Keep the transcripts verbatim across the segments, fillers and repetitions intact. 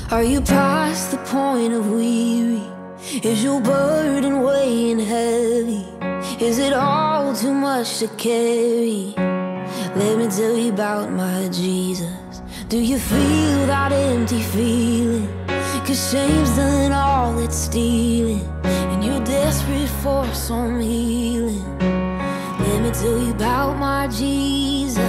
Are you past the point of weary? Is your burden weighing heavy? Is it all too much to carry? Let me tell you about my Jesus. Do you feel that empty feeling? Cause shame's done all it's stealing, and you're desperate for some healing. Let me tell you about my Jesus.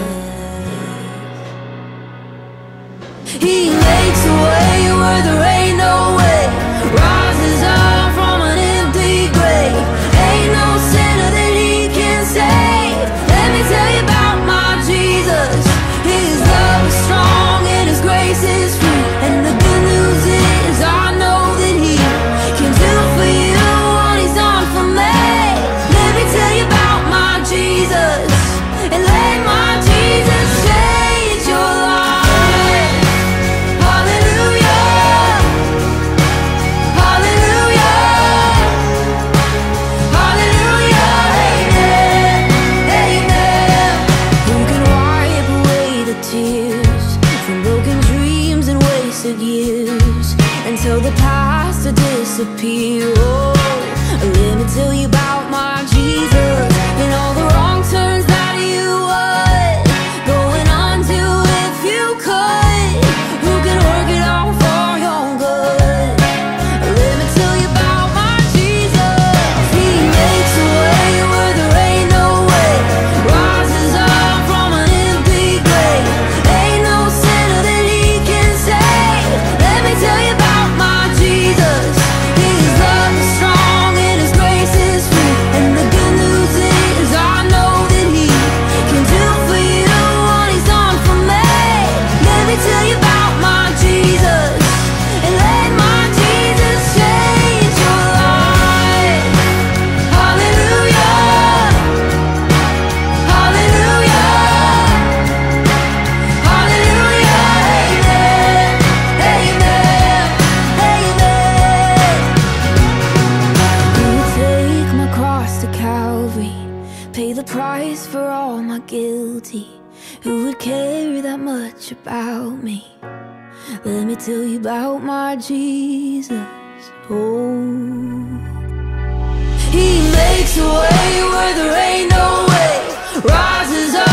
He makes a way where there ain't no way, rises up from an empty grave. Ain't no sinner that he can save. Let me tell you about my Jesus. His love is strong and his grace is free, and the good news is I know that he can do for you what he's done for me. Let me tell you about my Jesus, and let my Jesus change your life. Years until the past to disappear. Oh, let me tell you about my Jesus and all the wrong turns that you would going on to if you could. Who can work it out for your good? Let me tell you about my Jesus. He makes a way where there ain't no way, rises up from an empty grave. Ain't no sinner that he can save. Let me tell you about my Jesus. His love is strong and his grace is free, and the good news is I know that he can do for you what he's done for me. Let me tell you about my Jesus, and let my Jesus change your life. Hallelujah, hallelujah, hallelujah, amen, amen, amen. Who would take my cross to Calvary, pay the price for all my guilty? Who would care that much about me? Let me tell you about my Jesus. Oh, he makes a way where there ain't no way, rises up